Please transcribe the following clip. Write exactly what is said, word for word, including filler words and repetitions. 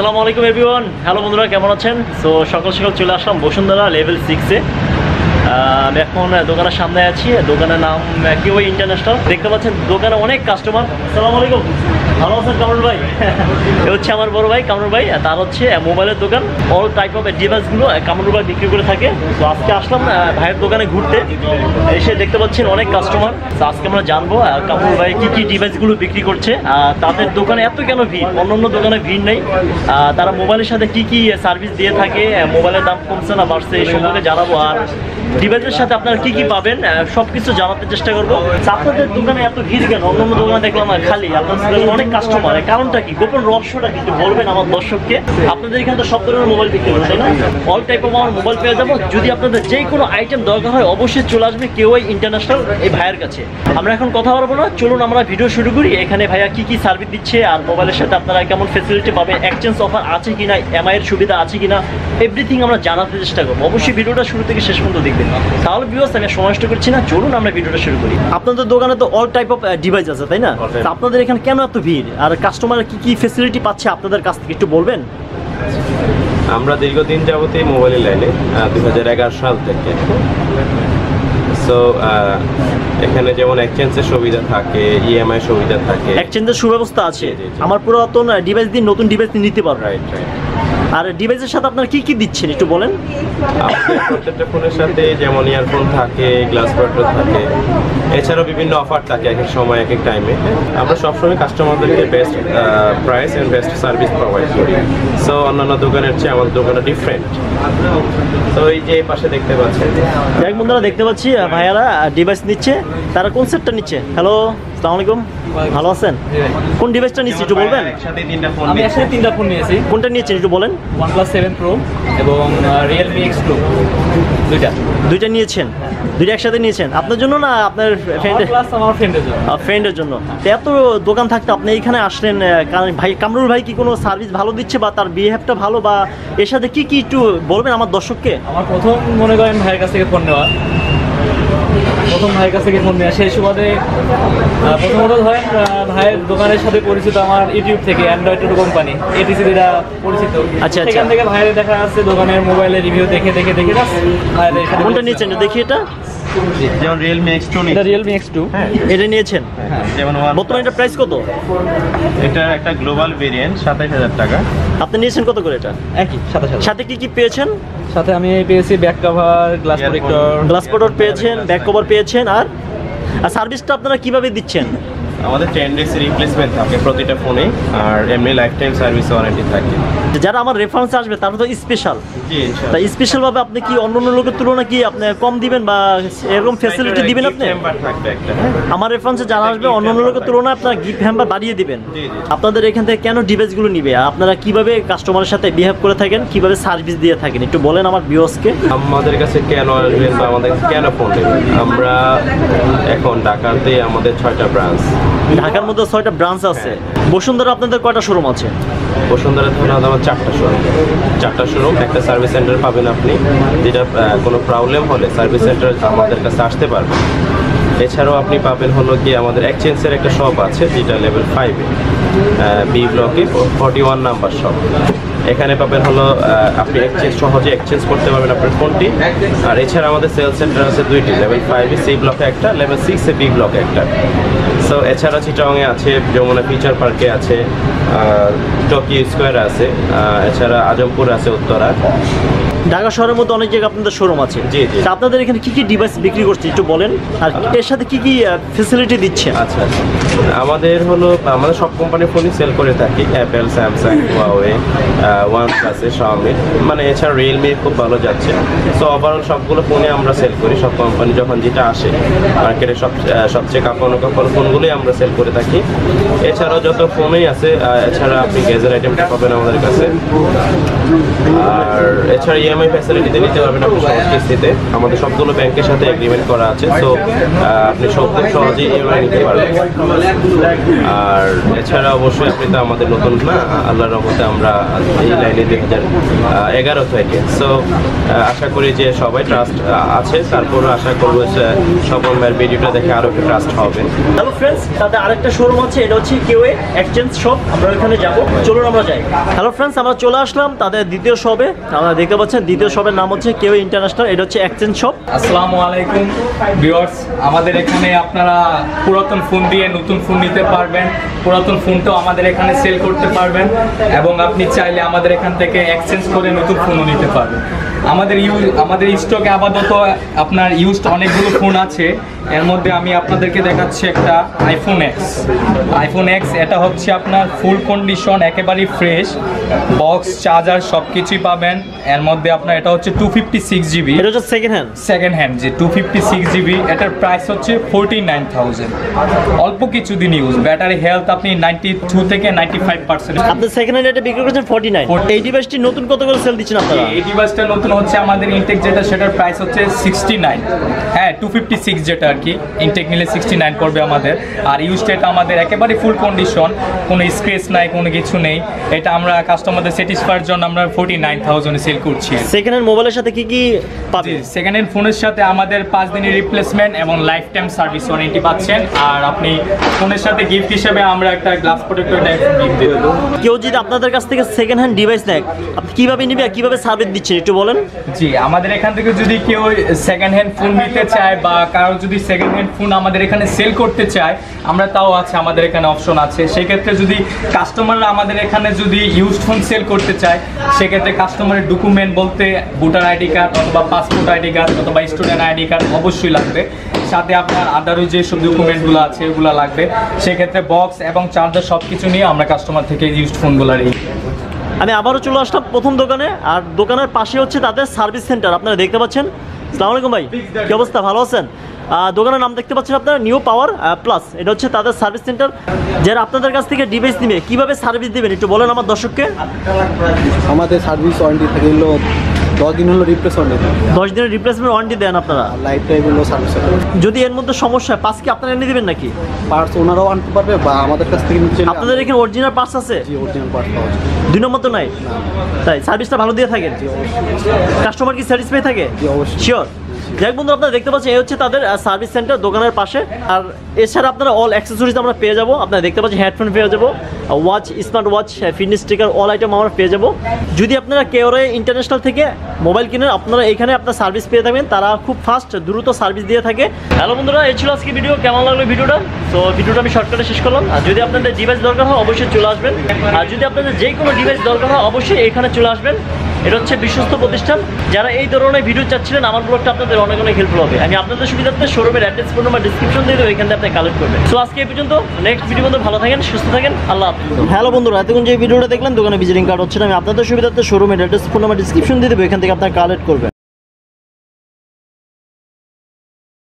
আসসালামু আলাইকুম everyone. Hello বন্ধুরা, কেমন আছেন? সো সকাল সকাল চলে আসলাম বসুন্ধরা লেভেল সিক্সে। আমি এখন দোকানের সামনে আছি। দোকানের নাম কেওয়াই ইন্টারন্যাশনাল। দেখতে পাচ্ছেন দোকানে অনেক কাস্টমার। আসসালামু আলাইকুম, ভালো আছেন কামরুল ভাই? এ হচ্ছে আমার বড় ভাই কামরুল ভাই। তার হচ্ছে মোবাইলের দোকান, অল টাইপ অফ ডিভাইসগুলো কামরুল ভাই বিক্রি করে থাকে। তো আজকে আসলাম ভাইয়ের দোকানে ঘুরতে। এসে দেখতে পাচ্ছেন অনেক কাস্টমার। তো আজকে আমরা জানবো কামরুল ভাই কী কী ডিভাইসগুলো বিক্রি করছে, তাদের দোকানে এত কেন ভিড়, অন্য অন্য দোকানে ভিড় নেই, তারা মোবাইলের সাথে কি কি সার্ভিস দিয়ে থাকে, মোবাইলের দাম কমছে না বাড়ছে এই সম্পর্কে জানাবো। আর ডিভাইসের সাথে আপনারা কি কি পাবেন সব কিছু জানাতে চেষ্টা করবো। আপনাদের দোকানে এত ভিড় কেন? অন্য অন্য দোকানে দেখলাম খালি, আপনাদের অনেক কাস্টমার, কারণটা কি, গোপন রহস্যটা কিন্তু বলবেন আমার দর্শককে। আপনাদের এখানে তো সব ধরনের মোবাইল বিক্রি করে, তাই না? অল টাইপ অফ আমার মোবাইল পেয়ে যাবো। যদি আপনাদের যে কোনো আইটেম দরকার হয় অবশ্যই চলে আসবে কেওয়াই ইন্টারন্যাশনাল এই ভাইয়ের কাছে। আমরা এখন কথা বলবো না, চলুন আমরা ভিডিও শুরু করি। এখানে ভাইয়া কি কি সার্ভিস দিচ্ছে আর মোবাইলের সাথে আপনারা কেমন ফেসিলিটি পাবেন, এক্সচেঞ্জ অফার আছে কিনা, এমআই এর সুবিধা আছে কিনা, এভরিথিং আমরা জানাতে চেষ্টা করবো। অবশ্যই ভিডিওটা শুরু থেকে শেষ পর্যন্ত দেখবেন। তাহলে ভিউয়ার্স আমি সময় নষ্ট করছি না, চলুন আমরা ভিডিওটা শুরু করি। আপনাদের দোকানে তো অল টাইপ অফ ডিভাইস আছে, তাই না? আপনাদের এখানে কেন এত ভিড় আর কাস্টমার কি কি ফেসিলিটি পাচ্ছে আপনাদের কাছ থেকে একটু বলবেন? আমরা দীর্ঘদিন যাবতীয় মোবাইলের লাইনে দুই হাজার এগারো সাল থেকে। সো এখানে যেমন এক্সচেঞ্জের সুবিধা থাকে, ইএমআই সুবিধা থাকে, এক্সচেঞ্জের সুব্যবস্থা আছে। আমার পুরাতন ডিভাইস দিয়ে নতুন ডিভাইস নিতে পারবেন। রাইট রাইট আর ডিভাইসের সাথে আপনারা কি কি দিচ্ছেন একটু বলেন। প্রত্যেকটা ফোনের সাথে যেমন ইয়ারফোন থাকে, গ্লাস প্রোটেক্টর থাকে, এছাড়াও বিভিন্ন অফার থাকে এক এক সময় এক এক টাইমে। আমরা সবসময় কাস্টমারদেরকে best price and best service provide করি। সো অন্যান্য দোকানের চেয়ে আমাদের দোকানটা ডিফারেন্ট। তো এই যে পাশে দেখতে পাচ্ছেন, এক বন্ধুরা দেখতে পাচ্ছি ভাইয়ারা ডিভাইস নিচ্ছে। তারা কোন সেটটা নিচ্ছে? হ্যালো, আসসালামু আলাইকুম, ভালো আছেন? কোন ডিভাইসটা নিচ্ছি একটু বলবেন? একসাথে তিনটা ফোন, আমি একসাথে তিনটা ফোন নিয়েছি। কোনটা নিয়েছেন একটু বলেন? OnePlus সেভেন প্রো এবং Realme এক্স টু, দুইটা দুইটা নিয়েছেন? দুইটা একসাথে নিয়েছেন আপনার জন্য না আপনার ফ্রেন্ডের? প্লাস আমার ফ্রেন্ডের জন্য। ফ্রেন্ডের জন্য। তো এত দোকান থাকতে আপনি এইখানে আসলেন, কারণ ভাই কামরুল ভাই কি কোনো সার্ভিস ভালো দিচ্ছে বা তার বিহেভটা ভালো, বা এর সাথে কি কি একটু বলবেন আমার দর্শককে? আমার প্রথম মনে করেন ভাইয়ের কাছ থেকে ফোন নেওয়া, প্রথম ভাইয়ের কাছ থেকে ফোন নেওয়া সেই সুবাদে প্রথমত ধরেন ভাইয়ের দোকানের সাথে পরিচিত আমার ইউটিউব থেকে অ্যান্ড্রয়েড টু কোম্পানি এটিসি যেটা পরিচিত। আচ্ছা, সেখান থেকে ভাইয়ের দেখা যাচ্ছে দোকানের মোবাইলের রিভিউ দেখে দেখে দেখে ভাইয়ের সাথে। কোনটা নিয়েছেন দেখি? এটা যেমন Realme এক্স টু, এটা Realme এক্স টু, এটা নিয়েছেন? যেমন বর্তমানে এটা প্রাইস কত? এটা একটা গ্লোবাল ভেরিয়েন্ট, সাতাশ হাজার টাকা। আপনি নিয়েছেন কত করে এটা? একই সাথে সাথে। সাথে কি কি পেয়েছেন? সাথে আমি পেয়েছি back cover, glass protector, glass protector পেয়েছেন, ব্যাক কভার পেয়েছেন। আর আর সার্ভিসটা আপনারা কিভাবে দিচ্ছেন? আমাদের টেন ডেজ রিপ্লেসমেন্ট থাকে প্রতিটা ফোনে, আর এমনি লাইফ টাইম সার্ভিস ওয়ারেন্টি থাকে। যারা আমার রেফারেন্সে আসবে তারা তো স্পেশাল। জি ইনশাআল্লাহ। তাই স্পেশালভাবে আপনি কি অন্য অন্য লোকের তুলনায় কি আপনি কম দিবেন বা এরকম ফ্যাসিলিটি দিবেন আপনি? চেম্বার থাকবে একটা। আমার রেফারেন্সে যারা আসবে অন্য অন্য লোকের তুলনায় আপনারা গিফট হ্যাম্পার বাড়িয়ে দিবেন। জি জি। আপনাদের এখান থেকে কেন ডিভাইসগুলো নিবে, আপনারা কিভাবে কাস্টমারের সাথে বিহেভ করে থাকেন, কিভাবে সার্ভিস দিয়ে থাকেন একটু বলেন আমার ভিউয়ার্সকে। আমাদের কাছে কেন আসবেন বা আমাদের কাছে কেন ফোন নেবেন? আমরা এখন ঢাকাতে আমাদের ছয়টা ব্রাঞ্চ। ঢাকার মধ্যে ছয়টা ব্রাঞ্চ আছে। বসুন্ধরা আপনাদের কয়টা শোরুম আছে? বসুন্ধরা ধরুন আমার চারটা শোরুম, চারটা শোরুম একটা সার্ভিস সেন্টার পাবেন আপনি, যেটা কোনো প্রবলেম হলে সার্ভিস সেন্টার আমাদের কাছে আসতে পারবেন। এছাড়াও আপনি পাবেন হলো কি আমাদের এক্সচেঞ্জের একটা শপ আছে, যেটা লেভেল ফাইভে বি ব্লকে ফর্টি ওয়ান নাম্বার শপ। এখানে পাবেন হলো আপনি এক্সচেঞ্জ সহজে এক্সচেঞ্জ করতে পারবেন আপনার ফোনটি। আর এছাড়া আমাদের সেলস সেন্টার আছে দুইটি, লেভেল ফাইভে সি ব্লকে একটা, লেভেল সিক্সে বি ব্লকে একটা। সো এছাড়া চিটাগংয়ে আছে, যমুনা ফিচার পার্কে আছে, টোকিও স্কোয়ার আছে, এছাড়া আজমপুর আছে উত্তরা। ঢাকা শহরের মধ্যে অনেক জায়গায় আপনাদের শোরুম আছে। জি জি। আপনাদের এখানে কি কি ডিভাইস বিক্রি করছে একটু বলেন, আর এর সাথে কি কি ফ্যাসিলিটি দিচ্ছেন? আচ্ছা আচ্ছা, আমাদের হলো আমাদের সব কোম্পানির ফোনই সেল করে থাকি, অ্যাপেল, স্যামসাং, হুয়াওয়ে, ওয়ান প্লাসে, শাওমি, মানে এছাড়া রিয়েলমি খুব ভালো যাচ্ছে। সো ওভারঅল সবগুলো ফোনে আমরা সেল করি, সব কোম্পানি যখন যেটা আসে মার্কেটে সব সবচেয়ে কাঁপানো কাঁপানো ফোনগুলোই আমরা সেল করে থাকি। এছাড়াও যত ফোনেই আছে, এছাড়া আপনি গ্যাজেট আইটেমটা পাবেন আমাদের কাছে। আর এছাড়া ইএমআই ফ্যাসিলিটিতে নিতে পারবেন আপনি সহজ কিস্তিতে। আমাদের সবগুলো ব্যাংকের সাথে এগ্রিমেন্ট করা আছে, সো আপনি সব সহজেই ইএমআই নিতে পারবেন। আর এছাড়া অবশ্যই আপনি তো আমাদের নতুন না, আল্লাহর রহমতে আমরা এই লাইনে দুই হাজার এগারো থেকে, সো আশা করি যে সবাই ট্রাস্ট আছে। তারপরে আশা করবো স্বপন ভাইয়ের ভিডিওটা দেখে আরও একটু ট্রাস্ট হবে। হ্যালো ফ্রেন্ডস, তাদের আরেকটা শোরুম আছে, এটা হচ্ছে কেওয়ে এক্সচেঞ্জ শপ। আমরা ওখানে যাব, চলুন আমরা যাই। হ্যালো ফ্রেন্ডস, আমরা চলে আসলাম তাদের দ্বিতীয় শপে। আপনারা দেখতে পাচ্ছেন দ্বিতীয় শপের নাম হচ্ছে কেওয়ে ইন্টারন্যাশনাল, এটা হচ্ছে এক্সচেঞ্জ শপ। আসসালামু আলাইকুম ভিউয়ার্স, আমাদের এখানে আপনারা পুরাতন ফোন দিয়ে নতুন ফোন নিতে পারবেন, পুরাতন ফোনটাও আমাদের এখানে সেল করতে পারবেন এবং আপনি চাইলে আমাদের এখান থেকে এক্সচেঞ্জ করে নতুন ফোনও নিতে পারবেন। আমাদের ইউজ আমাদের স্টকে আপাতত আপনার ইউজড অনেকগুলো ফোন আছে, এর মধ্যে আমি আপনাদেরকে দেখাচ্ছি একটা আইফোন এক্স। আইফোন এক্স এটা হচ্ছে আপনার ফুল কন্ডিশন, একেবারেই ফ্রেশ, বক্স চার্জার সব কিছুই পাবেন। এর মধ্যে আপনার এটা হচ্ছে টু ফিফটি সিক্স জিবি, এটা হচ্ছে সেকেন্ড হ্যান্ড সেকেন্ড হ্যান্ড যে টু ফিফটি সিক্স জিবি, এটার প্রাইস হচ্ছে ফোরটি নাইন থাউজেন্ড। অল্প কিছুদিন ইউজ, ব্যাটারি হেলথ আপনি নাইনটি টু থেকে নাইনটি ফাইভ পার্সেন্ট। আপনি সেকেন্ড হ্যান্ড এটা বিক্রি করেছেন ফর্টি নাইন। এই ডিভাইসটি নতুন কত করে সেল দিচ্ছেন আপনারা? এই ডিভাইসটা নতুন হচ্ছে আমাদের ইনটেক যেটা, সেটার প্রাইস হচ্ছে সিক্সটি নাইন। হ্যাঁ, টু ফিফটি সিক্স যেটা আর কি, ইনটেক নিলে সিক্সটি নাইন পড়বে আমাদের। আর ইউজড এটা আমাদের একেবারে ফুল কন্ডিশন, কোনো স্ক্রেচ নাই, কোনো কিছু নেই। এটা আমরা কাস্টমারদের স্যাটিসফাইয়ের জন্য আমরা ফোরটি নাইন থাউজেন্ড সেল করছি। সেকেন্ড হ্যান্ড মোবাইলের সাথে কি কি পাবে? সেকেন্ড হ্যান্ড ফোনের সাথে আমাদের পাঁচ দিনের রিপ্লেসমেন্ট এবং লাইফ টাইম সার্ভিস ওয়ারেন্টি পাচ্ছেন। আর আপনি ফোনের সাথে গিফট হিসেবে আমরা একটা গ্লাস প্রোটেক্টর গিফট দিয়ে দেবো। কেউ যদি আপনাদের কাছ থেকে সেকেন্ড হ্যান্ড ডিভাইস নেয়, আপনি কিভাবে নিবে, কিভাবে সার্ভিস দিচ্ছেন একটু বলেন। জি, আমাদের এখান থেকে যদি কেউ সেকেন্ড হ্যান্ড ফোন নিতে চায় বা কারো যদি সেকেন্ড হ্যান্ড ফোন আমাদের এখানে সেল করতে চায়, আমরা তাও আছে, আমাদের এখানে অপশন আছে। সেক্ষেত্রে যদি কাস্টমাররা আমাদের এখানে যদি ইউজড ফোন সেল করতে চায়, সেক্ষেত্রে কাস্টমারের ডকুমেন্ট বলতে ভোটার আইডি কার্ড অথবা পাসপোর্ট আইডি কার্ড অথবা স্টুডেন্ট আইডি কার্ড অবশ্যই লাগবে, সাথে আপনার আদারও যেসব ডকুমেন্টগুলো আছে এগুলো লাগবে। সেক্ষেত্রে বক্স এবং চার্জার সব কিছু নিয়ে আমরা কাস্টমার থেকে ইউজড ফোনগুলো নিই। আমি আবারও চলে আসলাম প্রথম দোকানে, আর দোকানের পাশে হচ্ছে তাদের সার্ভিস সেন্টার। আপনারা দেখতে পাচ্ছেন। আসসালামু আলাইকুম ভাই, কি অবস্থা, ভালো আছেন? দোকানের নাম দেখতে পাচ্ছেন আপনারা, নিউ পাওয়ার প্লাস। এটা হচ্ছে তাদের সার্ভিস সেন্টার। যারা আপনাদের কাছ থেকে ডিভাইস নিবে, কিভাবে সার্ভিস দিবেন একটু বলেন আমার দর্শককে। আমাদের সার্ভিস ওয়ারেন্টি থাকে হলো দশ দিন হলো রিপ্লেসমেন্ট, দশ দিনের রিপ্লেসমেন্ট ওয়ারেন্টি দেন আপনারা। লাইফ টাইম হলো সার্ভিস। যদি এর মধ্যে সমস্যা হয়, পাঁচ কি আপনারা এনে দিবেন নাকি? পার্টস ওনারাও আনতে পারবে বা আমাদের কাছ থেকে নিচে আপনাদের এখানে অরিজিনাল পার্টস আছে? জি, অরিজিনাল পার্টস পাওয়া যায়। দুই নম্বর তো নাই, তাই সার্ভিসটা ভালো দিয়ে থাকেন? কাস্টমার কি স্যাটিসফাই থাকে? জি, অবশ্যই। শিওর। যাই বন্ধু, আপনারা দেখতে পাচ্ছেন এই হচ্ছে তাদের সার্ভিস সেন্টার দোকানের পাশে। আর এছাড়া আপনারা অল অ্যাক্সেসরিজ আমরা পেয়ে যাবো। আপনারা দেখতে পাচ্ছেন হেডফোন পেয়ে যাবো, watch, smart watch, fitness sticker, all item আমরা পেয়ে যাবো। যদি আপনারা কেওরে ইন্টারন্যাশনাল থেকে মোবাইল কিনেন, আপনারা এখানে আপনার সার্ভিস পেয়ে থাকবেন। তারা খুব ফাস্ট দ্রুত সার্ভিস দিয়ে থাকে। হ্যালো বন্ধুরা, এই ছিল আজকে ভিডিও। কেমন লাগলো ভিডিওটা? তো ভিডিওটা আমি শর্টকাটে শেষ করলাম। আর যদি আপনাদের ডিভাইস দরকার হয় অবশ্যই চলে আসবেন। আর যদি আপনাদের যে কোনো ডিভাইস দরকার হয় অবশ্যই এখানে চলে আসবেন। এটা হচ্ছে বিশ্বস্ত প্রতিষ্ঠান। যারা এই ধরনের ভিডিও চাচ্ছিলেন, আমার ব্লগটা আপনাদের অনেক অনেক হেল্পফুল হবে। আমি আপনাদের সুবিধার্থে শোরুমের অ্যাড্রেস, ফোন নাম্বার ডিসক্রিপশন দিয়ে দেবো, এখান থেকে আপনি কালেক্ট করবেন। সো আজকে এই পর্যন্ত, নেক্সট ভিডিও মধ্যে ভালো থাকেন, সুস্থ থাকেন, আল্লাহ হাফেজ। হ্যালো বন্ধুরা, এতক্ষণ যে ভিডিওটা দেখলেন দোকানে ভিজিটিং কার্ড হচ্ছে না, আমি আপনাদের সুবিধার্থে শোরুমের অ্যাড্রেস, ফোন নাম্বার ডিসক্রিপশন দিয়ে দেবো, এখান থেকে আপনারা কালেক্ট করবেন।